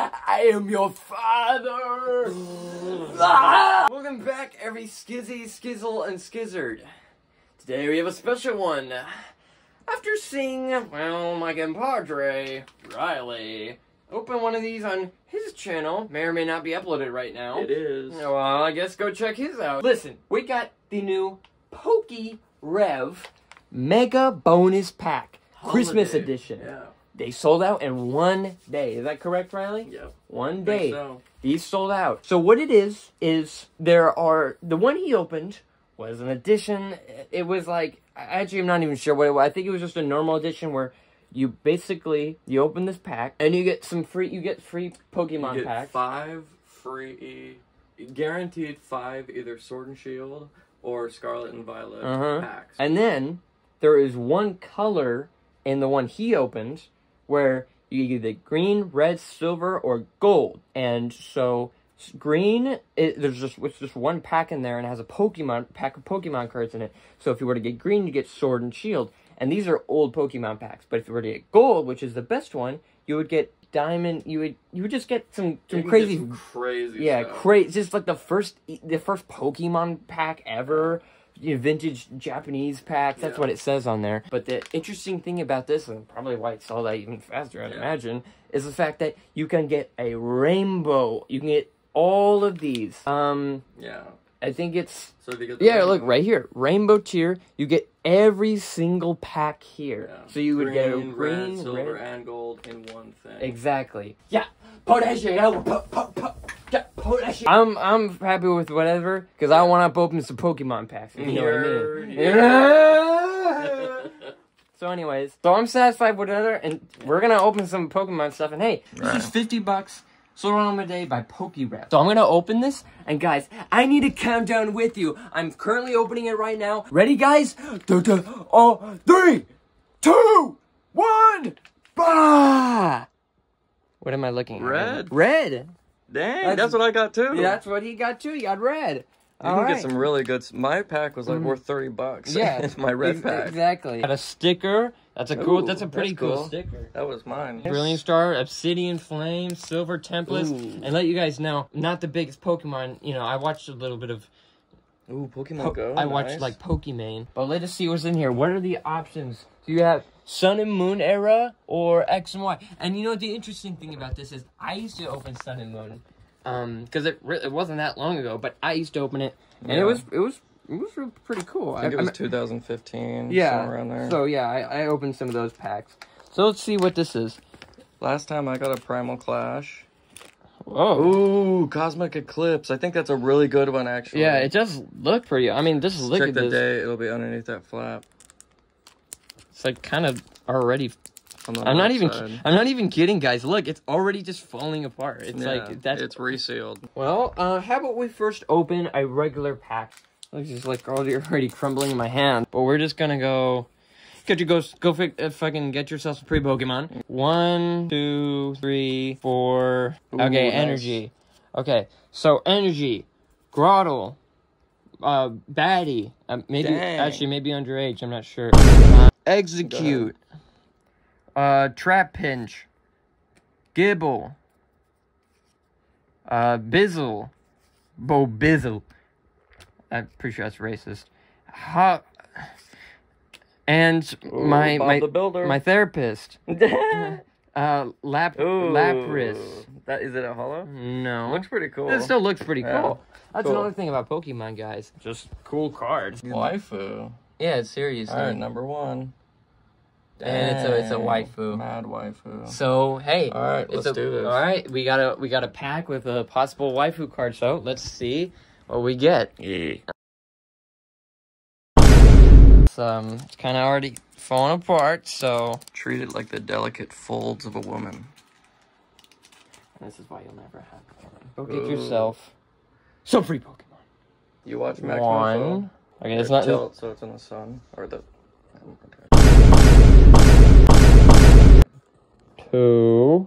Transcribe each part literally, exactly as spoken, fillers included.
I am your father. Ah! Welcome back, every skizzy, skizzle, and skizzard. Today we have a special one. After seeing, well, my compadre, Riley, open one of these on his channel, may or may not be uploaded right now. It is. Well, I guess go check his out. Listen, we got the new PokeRev Mega Bonus Pack, Holiday. Christmas edition. Yeah. They sold out in one day. Is that correct, Riley? Yep. One day. So. These sold out. So what it is, is there are, the one he opened was an edition. It was like, actually I'm not even sure what it was. I think it was just a normal edition where you basically, you open this pack and you get some free, you get free Pokemon you get packs. five free, guaranteed five either Sword and Shield or Scarlet and Violet uh-huh. packs. And then there is one color in the one he opened where you get the green, red, silver, or gold. And so green, it, there's just it's just one pack in there and it has a Pokemon pack of Pokemon cards in it. So if you were to get green, you get Sword and Shield. And these are old Pokemon packs. But if you were to get gold, which is the best one, you would get diamond. You would you would just get some some crazy, some crazy. Yeah, stuff. crazy. Just like the first the first Pokemon pack ever. You know, vintage Japanese packs. That's yeah. what it says on there. But the interesting thing about this, and probably why it sold out even faster, I'd yeah. imagine, is the fact that you can get a rainbow. You can get all of these. Um, yeah. I think it's... So if you get the yeah, rainbow, look, right here. Rainbow tier. You get every single pack here. Yeah. So you green, would get a green, red, silver, red. and gold in one thing. Exactly. Yeah. I'm I'm happy with whatever because I want to open some Pokemon packs. If you know what I mean. Yeah. So, anyways, so I'm satisfied with another, and we're gonna open some Pokemon stuff. And hey, right. this is fifty bucks. Sold on a day by PokeRev. So I'm gonna open this, and guys, I need a countdown with you. I'm currently opening it right now. Ready, guys? Oh, three, two, one, bah! What am I looking at? Red. Red. Dang, That's, that's what I got too. Yeah, that's what he got too. He got red. You All can right. get some really good. My pack was like Mm. worth thirty bucks. Yeah, it's my red ex pack. Exactly. Got a sticker. That's a cool. Ooh, that's a pretty that's cool. cool sticker. That was mine. Brilliant Star, Obsidian Flame, Silver Template, Ooh. and let you guys know, not the biggest Pokemon. You know, I watched a little bit of. Ooh, Pokemon Po Go. I watched nice. like Pokemon, but let us see what's in here. What are the options? Do you have Sun and Moon era or X and Y? And you know the interesting thing about this is I used to open Sun and Moon, um, because it it wasn't that long ago, but I used to open it, and yeah. it was it was. It was pretty cool. I think I, it was I'm, two thousand fifteen. yeah, somewhere around there. So yeah, I, I opened some of those packs. So let's see what this is. Last time I got a Primal Clash. Whoa. Ooh, Cosmic Eclipse. I think that's a really good one, actually. Yeah, it does look pretty. I mean, this is look Check at the this. date. It'll be underneath that flap. It's like kind of already. On the I'm not left even. side. I'm not even kidding, guys. Look, it's already just falling apart. It's Yeah, like that's. it's resealed. Well, uh, how about we first open a regular pack? It's just like already crumbling in my hand. But we're just gonna go. Could you go go fi uh, fucking get yourself some pre-Pokemon? One, two, three, four. Ooh, okay, nice. energy. Okay, so energy, Grottle, uh, Batty. Uh, maybe Dang. actually maybe underage. I'm not sure. Uh, execute. Uh, Trapinch. Gibble. Uh, Bizzle. Bo Bizzle. I'm pretty sure that's racist. Ha. And Ooh, my Bob my the Builder. my therapist. uh, Lap Ooh, Lapras. That is it a hollow? No, Looks pretty cool. it still looks pretty Yeah. cool. That's Cool. another thing about Pokemon, guys. Just cool cards. Waifu. Yeah, seriously. All right, number one. And it's a it's a Dang, waifu. Mad waifu. So hey, All right, it's let's a, do this. All right, we got a we got a pack with a possible waifu card. So let's see what we get. Yeah. It's um, it's kind of already falling apart. So Treat it like the delicate folds of a woman. this is why you'll never have one. Go get Ooh. yourself some free Pokemon. You watch Maximum One. Flow? Okay, it's Or not. tilt, so it's in the sun or the. Two.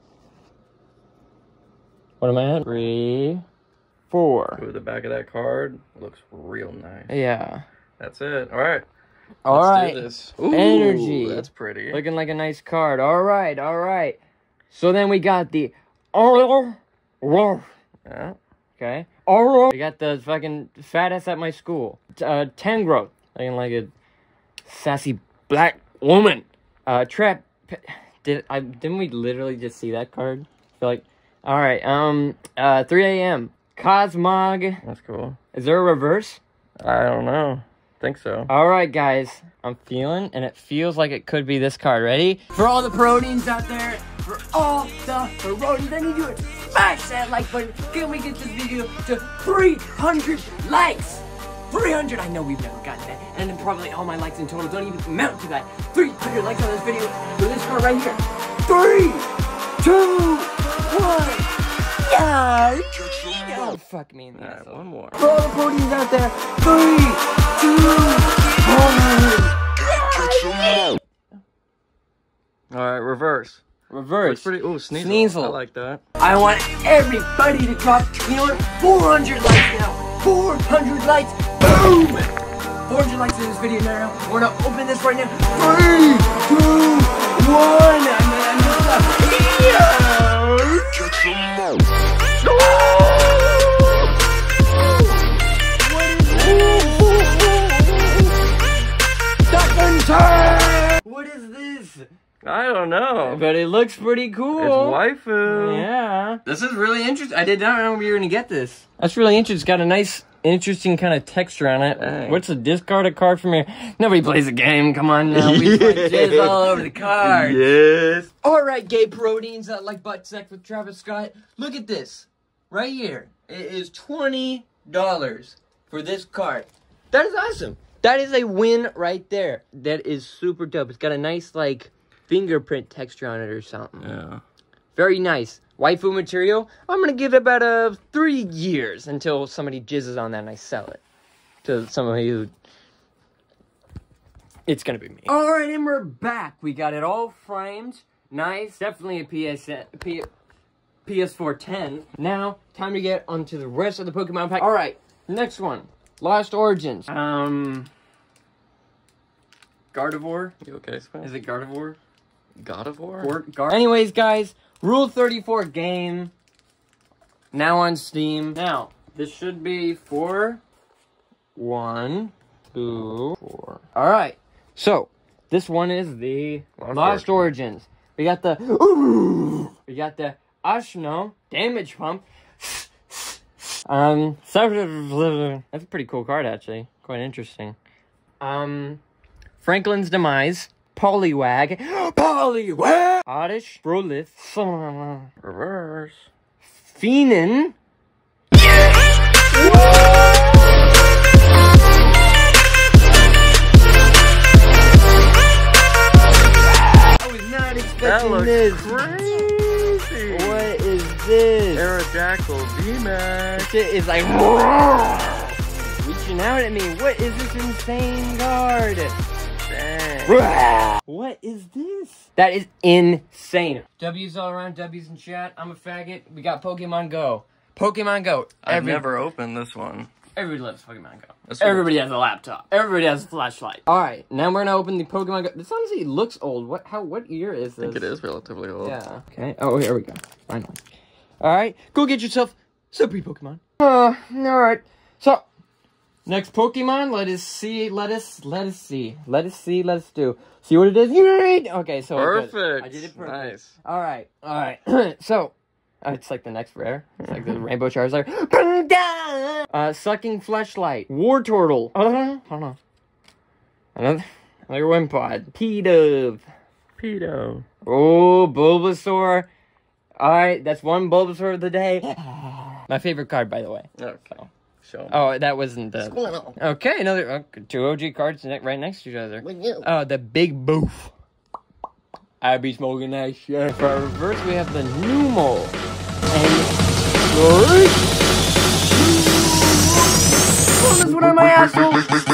What am I at? Three. Four. Ooh, the back of that card looks real nice. Yeah. That's it. All right. All Let's right. do this. Ooh, Energy. That's pretty. Looking like a nice card. All right. All right. So then we got the Oh, yeah. Okay. Oh, we got the fucking fattest at my school. Uh, ten growth. Looking like a sassy black woman. Uh, trap. Did I? Didn't we literally just see that card? I feel like. All right. Um. Uh. three A M Cosmog. That's cool. Is there a reverse? I don't know. Think so. All right, guys. I'm feeling, and it feels like it could be this card. Ready? For all the Parodians out there, for all the Parodians, I need you to smash that like button. Can we get this video to three hundred likes? three hundred. I know we've never gotten that, and then probably all my likes in total don't even amount to that. three hundred likes on this video for this card right here. Three, two, one. Yeah. Oh, fuck me in the ass. One more. For all the Parodians out there, three, two, one. Alright, reverse. Reverse. Looks pretty. Ooh, Sneasel. Sneasel. I like that. I want everybody to drop, you know what, four hundred likes now. four hundred likes. Boom! four hundred likes in this video now. We're gonna open this right now. Three, two, one. I'm gonna, I'm gonna, yeah! Catch them out. Second turn! What is this? I don't know. But it looks pretty cool. It's waifu. Yeah. This is really interesting. I did not know we were going to get this. That's really interesting. It's got a nice, interesting kind of texture on it. Dang. What's a discard a card from here? Nobody plays a game. Come on now. We put jizz all over the card. Yes. All right, gay Parodians that like butt sex with Travis Scott. Look at this. Right here. It is twenty dollars for this card. That is awesome. That is a win right there. That is super dope. It's got a nice, like, fingerprint texture on it or something. Yeah. Very nice. Waifu material. I'm going to give it about uh, three years until somebody jizzes on that and I sell it to somebody who... It's going to be me. All right, and we're back. We got it all framed. Nice. Definitely a P S... P, P S four ten. Now, time to get onto the rest of the Pokemon pack. All right, next one. Lost Origins. Um... Gardevoir? You okay, Spence? Is it Gardevoir? Gardevoir? Or Gar Anyways, guys, Rule thirty-four game. Now on Steam. Now, this should be for one, two, four. Alright, so, this one is the Lost, Lost Origins. We got the... Ooh, we got the Ashno Damage Pump. Um, that's a pretty cool card, actually. Quite interesting. Um, Franklin's Demise, Poliwag, Poliwag, Oddish, Brolith, Reverse, Feenan. I was not expecting that looks this. Crazy. What is this? Aerodactyl V-Max. Shit is like reaching out at me. What is this insane card? Dang. What is this? That is insane. W's all around, W's in chat. I'm a faggot. We got Pokemon Go. Pokemon Go. I've Every, never opened this one. Everybody loves Pokemon Go. That's Everybody has a laptop. Everybody has a flashlight. All right, now we're gonna open the Pokemon Go. This honestly looks old. What? How? What year is this? I think it is relatively old. Yeah. Okay. Oh, here we go. Finally. All right, go get yourself some pre-Pokemon. Uh, all right. So, next Pokemon. Let us see. Let us. Let us see. Let us see. Let us do. See what it is. Okay. So perfect. Good. I did it perfect. Nice. All right. All right. So. Uh, it's like the next rare. It's like the Rainbow Charizard. Uh, Sucking Fleshlight. War Turtle. Uh, hold on. Another, another Wimpod. P-Dove. Pedo. Oh, Bulbasaur. Alright, that's one Bulbasaur of the day. My favorite card, by the way. Okay. Show me. Oh, that wasn't the... Okay, another... Uh, two O G cards ne right next to each other. Oh, the Big Boof. I be smoking that shit. For our reverse, we have the Numel. And three. Oh, this one on my asshole.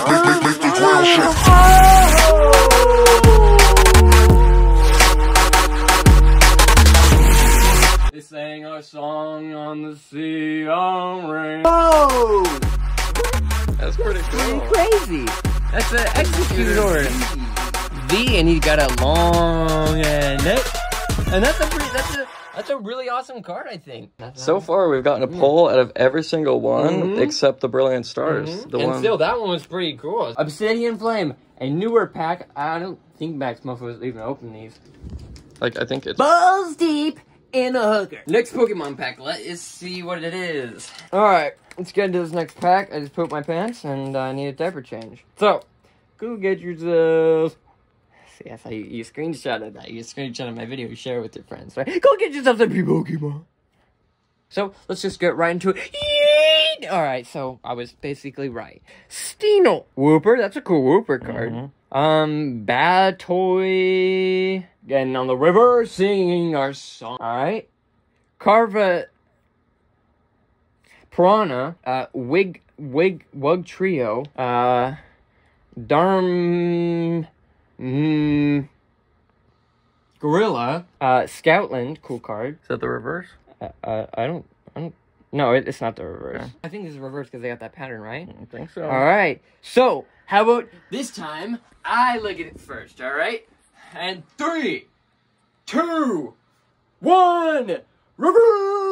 Oh. They sang our song on the sea on rain. Oh! That's pretty cool. Crazy. That's an Executor. V, and he's got a long uh, neck, and that's a pretty, that's a That's a really awesome card, I think. So far, we've gotten a pull out of every single one mm-hmm. except the Brilliant Stars. Mm-hmm. The and one... still, that one was pretty cool. Obsidian Flame, a newer pack. I don't think Max Muff was even open these. Like, I think it's... Balls deep in a hooker. Next Pokemon pack. Let us see what it is. Alright, let's get into this next pack. I just pooped my pants, and I need a diaper change. So, go get yourself... See, that's how you, you screenshotted that. You screenshotted my video, you share it with your friends, right? Go get yourself some Pokemon. So, let's just get right into it. Yeet! Alright, so, I was basically right. Steeno. Whooper, that's a cool Whooper card. Mm-hmm. Um, Bad Toy... Getting on the river, singing our song. Alright. Carva... Piranha. Uh, Wig... Wig... Wug Trio. Uh... Darm... Mm, Gorilla, uh, Scoutland, cool card. Is that the reverse? Uh, uh, I don't, I don't, no, it, it's not the reverse. Okay. I think this is reverse because they got that pattern, right? I think so. Alright, so, how about this time, I look at it first, alright? And three, two, one, reverse!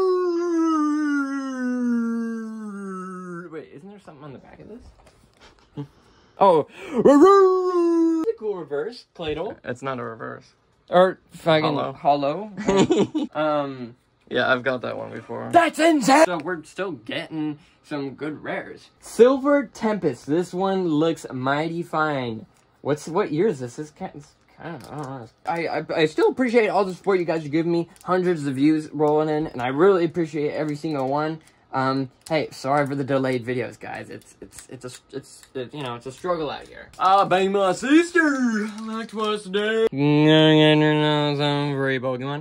Wait, isn't there something on the back of this? Oh, reverse! It's a cool reverse, Claydol. It's not a reverse. Or fucking hollow. hollow. um, yeah, I've got that one before. That's insane! So we're still getting some good rares. Silver Tempest. This one looks mighty fine. What's what year is this? This kind of, I don't know. I, I I still appreciate all the support you guys are giving me. Hundreds of views rolling in, and I really appreciate every single one. Um, hey, sorry for the delayed videos, guys. It's, it's, it's a, it's, it, you know, it's a struggle out here. Ah, bang my sister! Like twice a day. Some free Pokemon.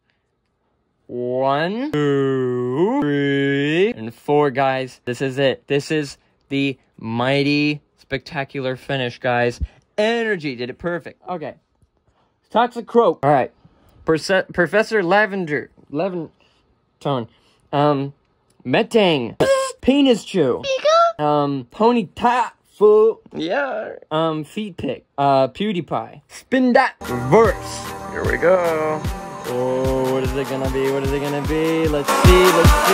One, two, three, and four, guys. This is it. This is the mighty, spectacular finish, guys. Energy did it perfect. Okay. Toxic Croak. Alright. Perse Professor Lavender. Levin Tone. Um... Metang, Penis Chew, um, Ponyta, yeah, um, Feet Pick, uh, PewDiePie, Spin That Reverse. Here we go. Oh, what is it gonna be? What is it gonna be? Let's see,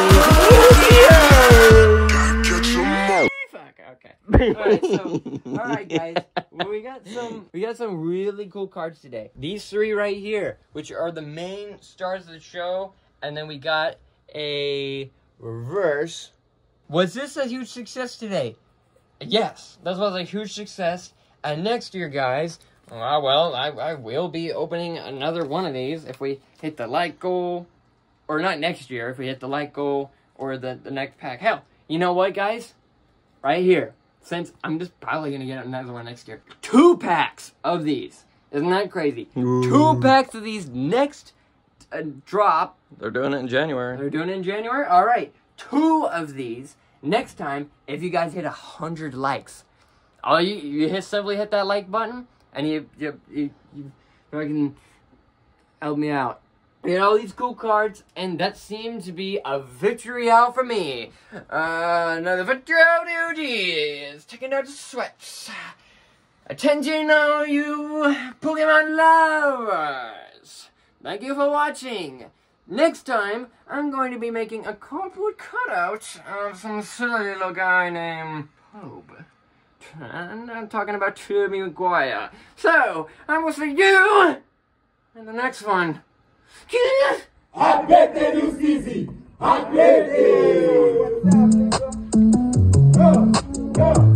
let's see. Fuck, okay. Alright, so, alright guys, well, we got some, we got some really cool cards today. These three right here, which are the main stars of the show, and then we got a... reverse. Was this a huge success today? Yes, this was a huge success. And next year, guys, uh, well, I, I will be opening another one of these if we hit the like goal. Or not next year, if we hit the like goal or the, the next pack. Hell, you know what, guys? Right here. Since I'm just probably going to get another one next year. Two packs of these. Isn't that crazy? Ooh. Two packs of these next uh, drop. They're doing it in January. They're doing it in January? Alright. Two of these next time if you guys hit a hundred likes. All you you hit simply hit that like button and you you you, you fucking help me out. You get all these cool cards, and that seemed to be a victory out for me. Uh, another victory out duty is taking out the sweats. Attention all you Pokemon lovers. Thank you for watching. Next time, I'm going to be making a cardboard cutout of some silly little guy named Pobe. And I'm talking about Tobey Maguire. So, I will see you in the next one. Happy birthday, New Steezy! Happy birthday! What's up, nigga? Go, go.